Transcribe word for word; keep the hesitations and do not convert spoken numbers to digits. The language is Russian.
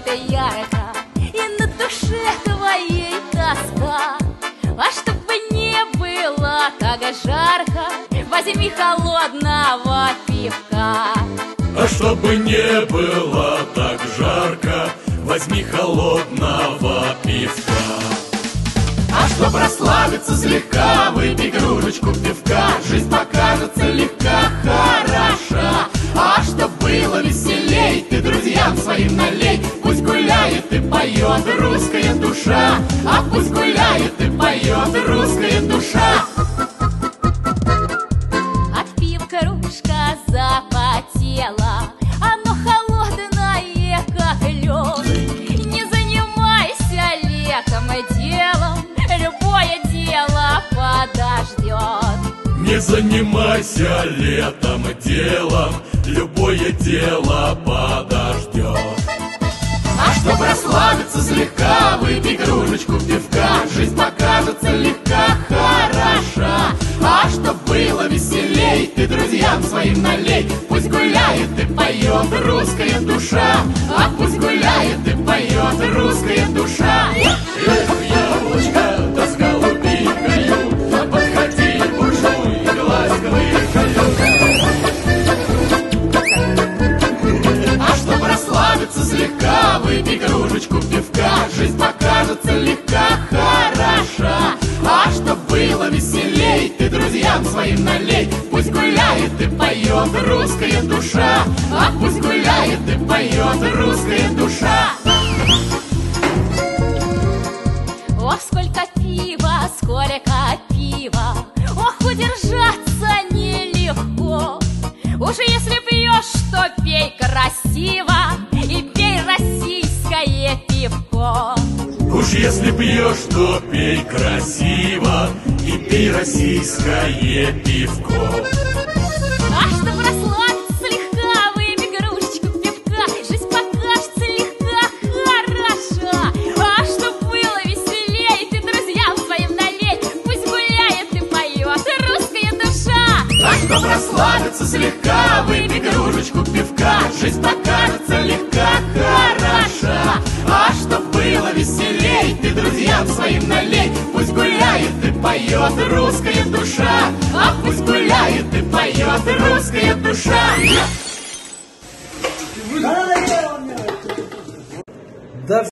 светит ярко, и на душе твоей тоска. А чтобы не было так жарко, возьми холодного пивка. А чтобы не было так жарко, возьми холодного пивка. А чтоб расслабиться слегка, выпей кружечку пивка. Жизнь покажется легка, хороша. А чтоб было веселей, ты друзьям своим налей. Пусть гуляет и поет русская душа. А пусть гуляет и поет русская душа. От пива кружка запотела, оно холодное, как лед. Не занимайся летом делом, любое дело подождет. Не занимайся летом делом, любое дело подождет. А чтоб расслабиться слегка, выпей кружечку пивка. Жизнь покажется легка, хороша. А чтоб было веселей, ты друзьям своим налей. Пусть гуляет и поет русская душа. А пусть гуляет и поет русская душа. Эх, яблочко, да с голубикою, подходи, буржуй, гладь клыкою. А чтоб расслабиться слегка, выпей кружечку пивка. Жизнь покажется легка, хороша. А чтоб было веселей, ты друзьям своим налей. Пусть гуляет и поет русская душа. А пусть гуляет и поет русская душа. Ох, сколько пива, сколько пива, ох, удержаться нелегко. Уж если пьешь, то пей красиво и пей российское пивко. Уж если пьешь, то пей красиво и пей российское пивко. А чтоб расслабиться слегка, выпей кружечку пивка. Жизнь покажется легка, хороша. А чтоб было веселей, ты друзьям своим налей. Пусть гуляет и поет русская душа. А чтоб расслабиться слегка, выпей кружечку пивка. Жизнь покажется легка, хороша. А чтоб было веселей, ты друзьям своим налей. Пусть гуляет и поет русская душа. А пусть гуляет и поет русская душа. Да